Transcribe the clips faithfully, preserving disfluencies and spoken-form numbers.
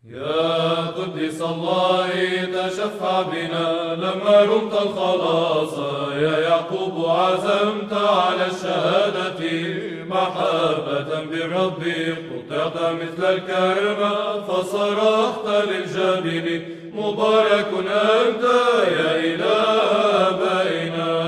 يا قدس الله تشفع بنا لما رمت الخلاص، يا يعقوب عزمت على الشهادة محبة بالرب، قطعت مثل الكرم فصرخت للجبل، مبارك أنت يا إله آبائنا.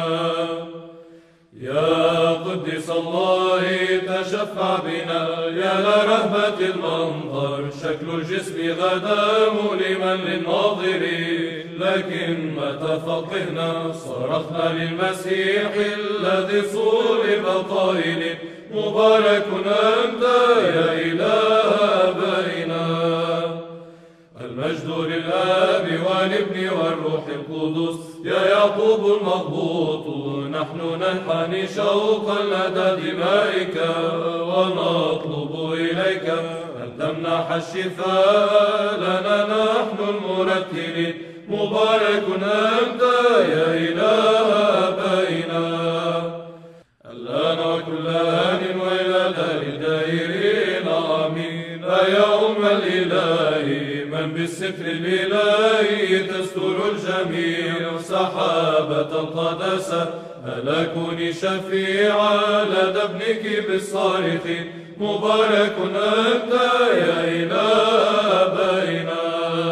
يا قدس الله تشفع بنا يا لرهبة المنظر، شكل الجسم غدا مؤلما للناظرين، لكن متى فقهنا صرخنا للمسيح الذي صلب طائل، مبارك أنت يا إله آبائنا. المجد للآب والابن والروح القدس، يا يعقوب المهبوط نحن ننحني شوقا لدى دمائك، ونطلب إليك أن تمنح الشفاء لنا نحن المرتلين، مبارك أنت يا إله آبائنا. الآن وكل آن وإلى دار الدائرين آمين. يا أم الإله من بالستر الإلهي تستر الجميع، سحابة القداسة ألا كوني شفيعا لدى ابنك بالصارخ، مبارك أنت يا إله آبائنا.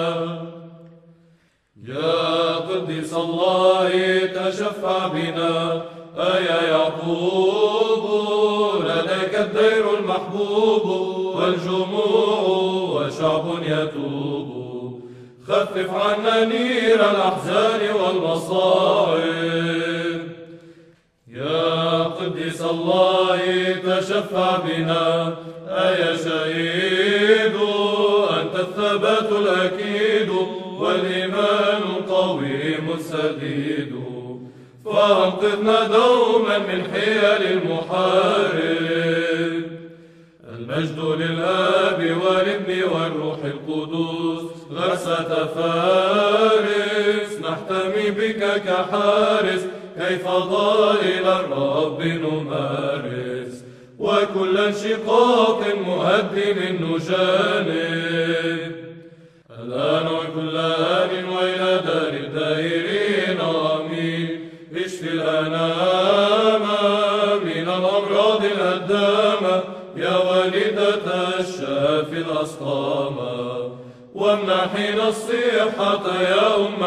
يا قدس الله تشفع بنا يا يعقوب، لديك الدير المحبوب والجموع وشعب يتوب، خفف عنا نير الأحزان والمصائب. يا قدس الله تشفع بنا يا شهيد، أنت الثبات الأكيد والإيمان القويم السديد، فأنقذنا دوما من حيل المحارب. المجد للآب والابن والروح القدس، غرسة فارس نحتمي بك كحارس، كيف ضائل الرب نمارس، وكل انشقاق مهدم نجانب. الآن وكل آن وإلى دار الدائرين آمين. اشف الأنام من الأمراض الهدامة، يا والدة الشافي الأسقام، وامنحينا الصحة يا أم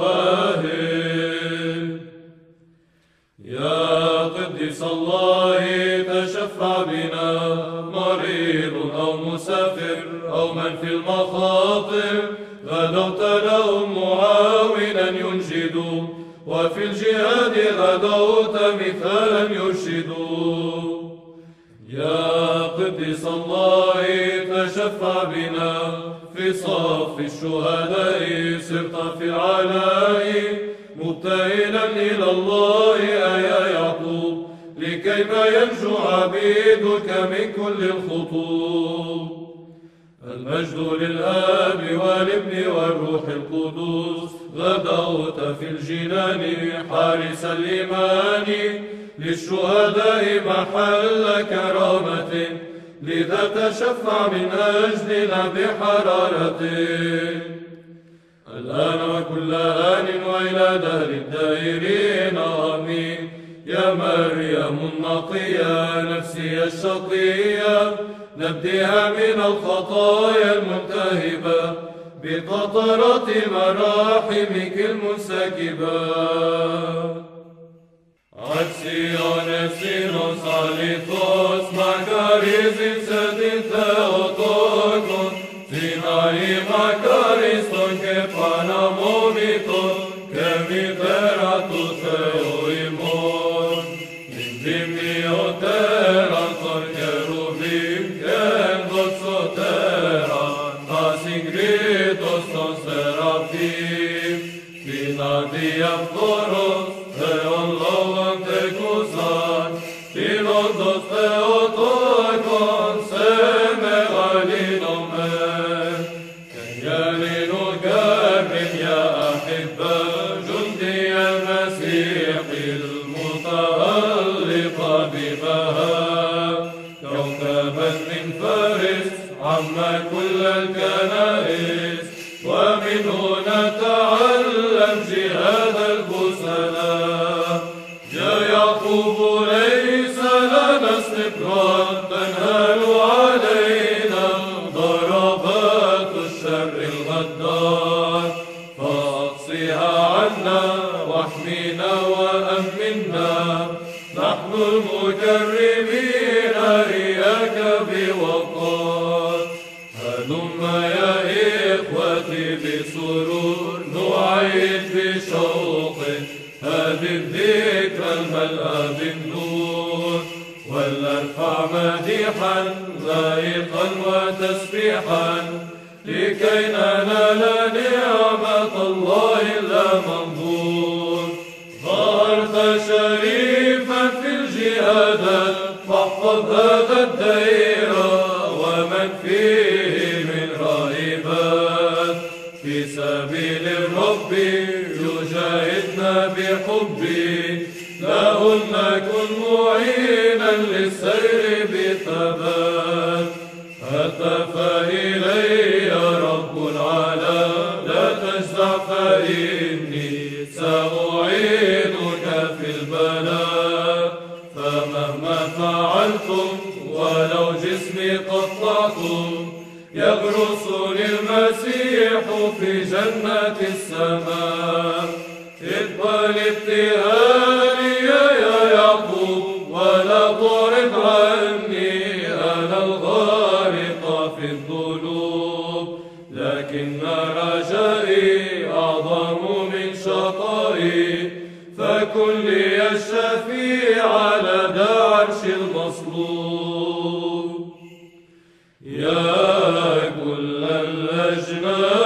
المواهب. يا قدس الله تشفع بنا مريض أو مسافر أو من في المخاطر، غدوت لهم معاونا ينشد، وفي الجهاد غدوت مثالا يرشد. يا قدس الله تشفع بنا في صف الشهداء، صرت في العلاء مبتهلا إلى الله يا يعقوب، لكيما ينجو عبيدك من كل الخطوب. المجد للآب والابن والروح القدس، غدوت في الجنان حارس الإيمان، للشهداء محل كرامة، لذا تشفع من أجلنا بحرارة. الآن وكل آن وإلى دار الدائرين آمين. يا مريم النقية نفسي الشقية، نبديها من الخطايا الملتهبة، بقطرات مراحمك المنسكبة. Acciones alitos Macaris in sedin Theotokon, Sinai Macariston que panamomiton, que miteratus Theoimon, Indimnioteran ton cherubim, Ken doxoteran, Asingritos ton serafim, Vinadiaptoros, Theon logon te kuzan, Tilodos Theotokon, Seme galinomen, Ken النفائس، ومنه نتعلم جهاد البسلاء. يا يعقوب ليس لنا استبرار تنهال علينا ضربات الشر الغدار، فاقصها عنا واحمينا وأمنا، نحن المكرمين إياك بوقار. هلم يا إخوتي بسرور نعيد بشوق هذه الذكرى الملأى بالنور، ولنرفع مديحا ذائقا وتسبيحا لكي ننال نعمة الله اللامنظور. ظهرت شريفا في الجهاد فاحفظ هذا الدير ومن فيه من راهبات، في سبيل الرب يجاهدنا بحبي، لهن كن معينا للسير بثبات. هتف إلي رب العلا لا تجزع فإني سأعينك في البلاء، فمهما فعلتم ولو جسمي قطعتم يغرسني المسيح في جنة السماء. اقبل ابتهالي يا يعقوب ولا تعرض عني، أنا الغارق في الذنوب، لكن رجائي أعظم من شقائي، فكن لي الشفيع لدى عرش المصلوب. يا كل الأجناد